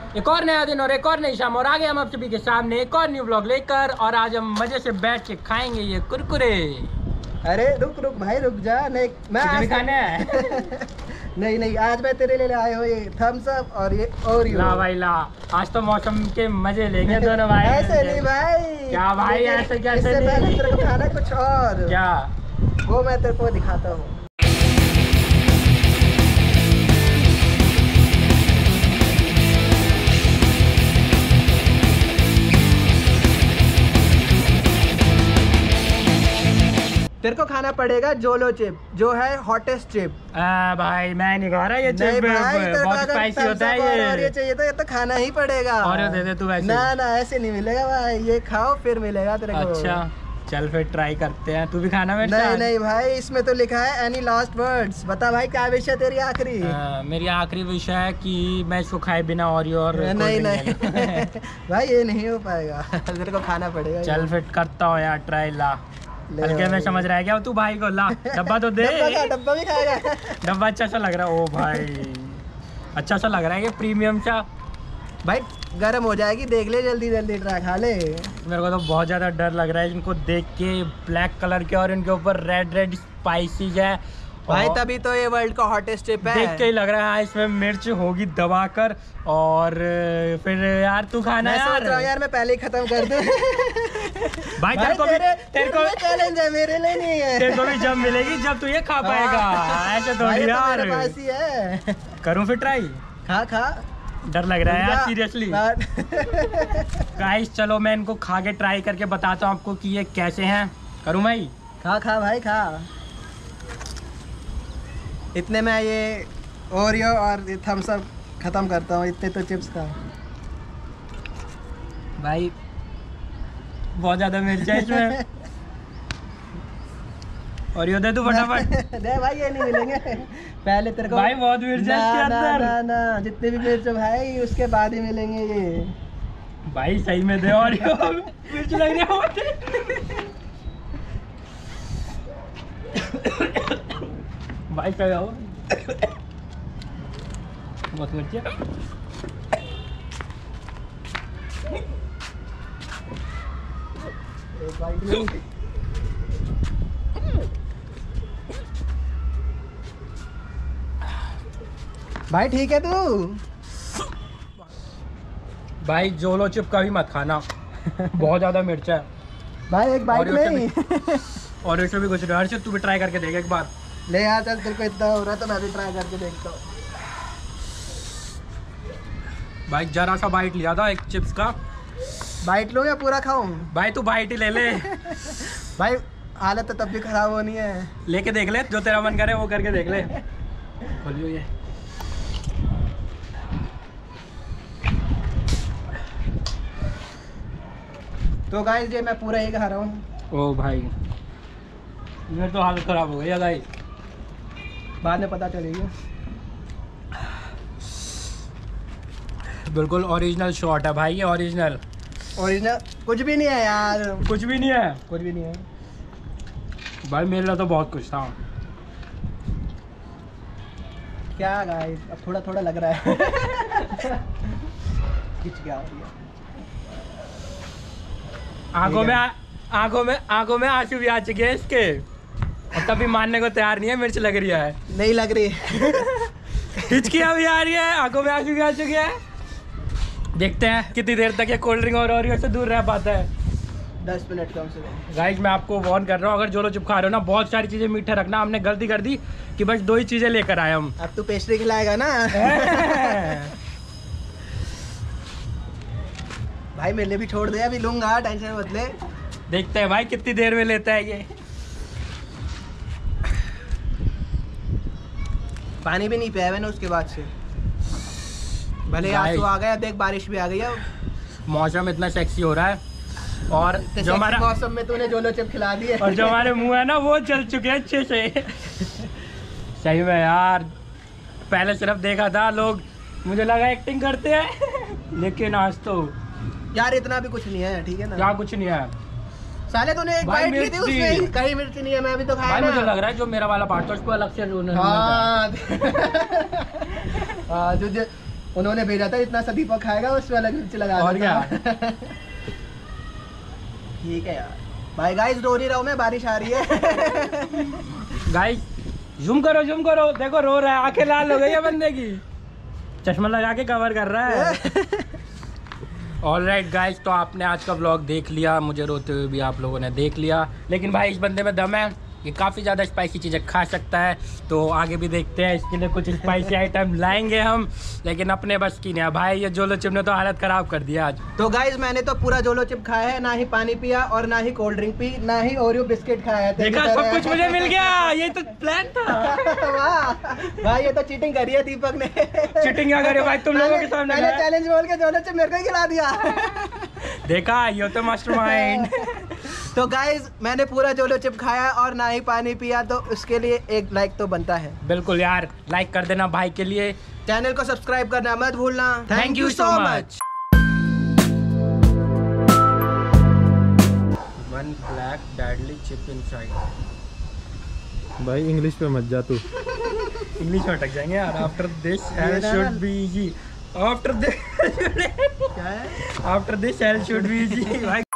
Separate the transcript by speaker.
Speaker 1: एक और नया दिन और एक और नई शाम और आगे हम आप सभी के सामने एक और न्यू ब्लॉग लेकर और आज हम मजे से बैठ के खाएंगे ये कुरकुरे।
Speaker 2: अरे रुक रुक भाई रुक जा। नहीं मैं
Speaker 1: आज खाने है।
Speaker 2: नहीं आज मैं तेरे लिए आए हो ये थम्स अप और ये ओरियो।
Speaker 1: ला भाई ला, आज तो मौसम के मजे लेंगे दोनों भाई।
Speaker 2: ऐसे नहीं भाई।
Speaker 1: क्या भाई ऐसे कैसे
Speaker 2: इससे पहले तेरे को खाना कुछ और।
Speaker 1: क्या
Speaker 2: वो मैं तेरे को दिखाता हूँ। तेरे को खाना पड़ेगा जोलो चिप, जो है हॉटेस्ट चिप।
Speaker 1: भाई मैं नहीं खा रहा ये चिप, बहुत स्पाइसी होता है ये।
Speaker 2: और ये चाहिए तो ये तो खाना ही पड़ेगा।
Speaker 1: और दे दे तू ऐसे।
Speaker 2: ना ऐसे नहीं मिलेगा भाई, ये खाओ फिर मिलेगा तेरे को।
Speaker 1: अच्छा चल फिर ट्राई करते हैं, तू भी खाना मेरे
Speaker 2: साथ। नहीं भाई, इसमें तो लिखा है एनी लास्ट वर्ड्स। बता भाई क्या विषय तेरी आखिरी?
Speaker 1: मेरी आखिरी विषय है कि मैं इसको खाए बिना ओरियो और
Speaker 2: नहीं भाई ये नहीं हो पाएगा। तेरे को खाना पड़ेगा।
Speaker 1: चल फिर करता हूँ यार ट्राई। ला हल्के में समझ रहा है क्या तू भाई को? ला डब्बा तो दे।
Speaker 2: डब्बा भी खाएगा?
Speaker 1: डब्बा अच्छा सा लग रहा है। ओ भाई अच्छा सा लग रहा है ये प्रीमियम सा।
Speaker 2: भाई गर्म हो जाएगी, देख ले जल्दी जल्दी ट्राई खा ले।
Speaker 1: मेरे को तो बहुत ज़्यादा डर लग रहा है इनको देख के, ब्लैक कलर के और इनके ऊपर रेड स्पाइसीज है
Speaker 2: भाई, तभी तो ये वर्ल्ड का हॉटेस्ट चिप है।
Speaker 1: देख के ही लग रहा है इसमें मिर्च होगी दबाकर। और फिर यार तू खाना
Speaker 2: यार मैं पहले ही खत्म कर दूं।
Speaker 1: भाई तेरे को
Speaker 2: चैलेंज है, मेरे लिए नहीं है।
Speaker 1: तेरे को भी जब मिलेगी जब तू ये खा पाएगा। ऐसे तो यार
Speaker 2: मेरे पास ही है।
Speaker 1: करूं फिर ट्राई?
Speaker 2: खा
Speaker 1: डर लग रहा है यार सीरियसली। गाइस चलो मैं इनको खा के ट्राई करके बताता हूँ आपको कि ये कैसे हैं। करूँ भाई?
Speaker 2: खा भाई खा। इतने में ये ओरियो और थम्स अप खत्म करता हूँ। इतने तो चिप्स का
Speaker 1: भाई बहुत ज्यादा मिर्च है इसमें। ओरियो दे तू फटाफट।
Speaker 2: दे भाई, ये नहीं मिलेंगे पहले तेरे को।
Speaker 1: भाई बहुत मिर्च है इसके अंदर।
Speaker 2: ना जितने भी मिर्च है भाई उसके बाद ही मिलेंगे ये।
Speaker 1: भाई सही में दे ओरियो। मिर्च लग रही है भाई क्या हो? बहुत मिर्च है।
Speaker 2: भाई ठीक है तू?
Speaker 1: भाई जोलो चिप का भी मत खाना। बहुत ज्यादा मिर्च है
Speaker 2: भाई, एक बाइट में।
Speaker 1: और इसमें भी कुछ नहीं। हर्षित तू भी ट्राई करके देख एक बार।
Speaker 2: ले यार चल, तेरे को इतना हो रहा है तो मैं भी ट्राई करके देखता हूँ।
Speaker 1: भाई जरा सा बाइट लिया था एक चिप्स का।
Speaker 2: बाइट लो या पूरा खाऊं?
Speaker 1: भाई तू बाइट ही ले ले।
Speaker 2: भाई हालत तो तब भी खराब होनी है।
Speaker 1: लेके देख ले, जो तेरा मन करे वो करके देख ले। खोलियो ये।
Speaker 2: तो गाइस ये मैं पूरा ही खा रहा हूँ।
Speaker 1: ओ भाई मेरे तो हालत खराब हो गई है भाई।
Speaker 2: बाद में पता चलेगी।
Speaker 1: बिल्कुल ओरिजिनल शॉट है भाई ये। ओरिजिनल
Speaker 2: कुछ भी नहीं है यार।
Speaker 1: कुछ भी नहीं है।
Speaker 2: कुछ भी नहीं है
Speaker 1: भाई मेरे लिए तो बहुत कुछ था।
Speaker 2: क्या गाइस, अब थोड़ा थोड़ा लग रहा है। खिंच गया
Speaker 1: आंखों में आंसू भी आ चुके हैं इसके और तभी मानने को तैयार नहीं है। मिर्च लग रही है।
Speaker 2: नहीं लग रही।
Speaker 1: हिचकियां भी आ रही है, आंखों में आंसू भी आ चुके हैं। देखते हैं कितनी देर तक ये कोल्ड ड्रिंक और ओरियो से दूर रह पाता है।
Speaker 2: 10 मिनट कम से कम।
Speaker 1: गाइस मैं आपको वार्न कर रहा हूँ, अगर जोलो चिप खा रहे हो ना, बहुत सारी चीजें मीठा रखना। हमने गलती कर दी कि बस 2 ही चीजें लेकर आए हम।
Speaker 2: अब तू पेस्ट्री खिलाएगा ना? भाई मेरे लिए भी छोड़ दे, अभी लूंगा, टेंशन मत ले।
Speaker 1: देखते हैं भाई कितनी देर में लेता है ये।
Speaker 2: पानी भी नहीं पिया मैंने उसके बाद से। भले आंसू आ गया, देख बारिश भी आ गई है।
Speaker 1: मौसम इतना सेक्सी हो रहा है और जो हमारा
Speaker 2: मौसम में तूने जोलो चिप खिला दी है।
Speaker 1: और जो हमारे मुंह है ना वो चल चुके हैं अच्छे से। सही में यार, पहले सिर्फ देखा था लोग, मुझे लगा एक्टिंग करते हैं, लेकिन आज तो
Speaker 2: यार इतना भी कुछ नहीं है। ठीक है ना?
Speaker 1: क्या कुछ नहीं है
Speaker 2: साले, तूने एक बाइट ली थी उसमें कहीं मिर्च नहीं है। मैं अभी तो खाया
Speaker 1: भाई
Speaker 2: ना।
Speaker 1: मुझे लग रहा है जो मेरा वाला पार्ट था उसको अलग से
Speaker 2: हाँ। उन्होंने भेजा था, इतना सा दीपक खाएगा उस वाला मिर्च लगा
Speaker 1: और
Speaker 2: देता। ठीक है यार। भाई गाइस रो नहीं रहा हूँ मैं, बारिश आ रही है।
Speaker 1: गाइस जूम करो देखो रो रहा है, आंखें लाल हो गई है बंदे की, चश्मा लगा के कवर कर रहा है। ऑलराइट गाइस, तो आपने आज का व्लॉग देख लिया, मुझे रोते हुए भी आप लोगों ने देख लिया, लेकिन भाई इस बंदे में दम है, ये काफ़ी ज़्यादा स्पाइसी चीज़ें खा सकता है, तो आगे भी देखते हैं, इसके लिए कुछ स्पाइसी आइटम लाएंगे हम, लेकिन अपने बस की नहीं है भाई, ये जोलो चिप ने तो हालत ख़राब कर दिया आज।
Speaker 2: तो गाइस मैंने तो पूरा जोलो चिप खाया है, ना ही पानी पिया और ना ही कोल्ड ड्रिंक पी, ना ही ओरियो बिस्किट खाया है।
Speaker 1: देखा, सब कुछ मुझे मिल गया, ये तो प्लान था।
Speaker 2: वाह भाई, ये तो चीटिंग करी है दीपक ने।
Speaker 1: चीटिंग क्या करे भाई, तुम लोगों के सामने
Speaker 2: मैंने चैलेंज बोल के जोलो चिप मेरे को ही खिला दिया।
Speaker 1: देखा, ये तो मास्टरमाइंड।
Speaker 2: तो गाइज मैंने पूरा जोलो चिप खाया और ना ही पानी पिया, तो उसके लिए एक लाइक तो बनता है।
Speaker 1: बिल्कुल यार, लाइक कर देना भाई के लिए,
Speaker 2: चैनल को सब्सक्राइब करना मत भूलना।
Speaker 1: Thank you so much. One black deadly chip inside.
Speaker 3: भाई इंग्लिश पे मत जा तू।
Speaker 1: इंग्लिश में अटक जाएंगे यार। After this hell should be easy. After this
Speaker 2: क्या है?
Speaker 1: After this hell should be easy.